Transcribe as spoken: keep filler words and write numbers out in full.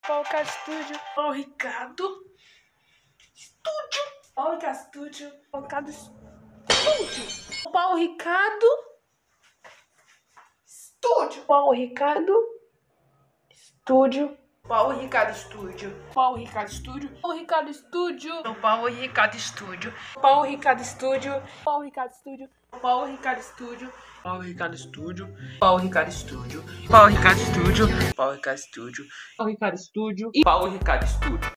Paulo Ricardo Estúdio. Paulo Ricardo Estúdio. Paulo Ricardo Estúdio. Paulo Ricardo Estúdio. Paulo Ricardo Estúdio. Paulo Ricardo Estúdio. Paulo Ricardo Estúdio. Paulo Ricardo Estúdio. Paulo Ricardo Estúdio. Paulo Ricardo Estúdio. Paulo Ricardo Estúdio. Paulo Ricardo Estúdio. Paulo Ricardo Estúdio. Paulo Ricardo Estúdio. Paulo Ricardo Estúdio. Paulo Ricardo Estúdio. Paulo Ricardo Estúdio. Paulo Ricardo Estúdio. Paulo Ricardo Estúdio.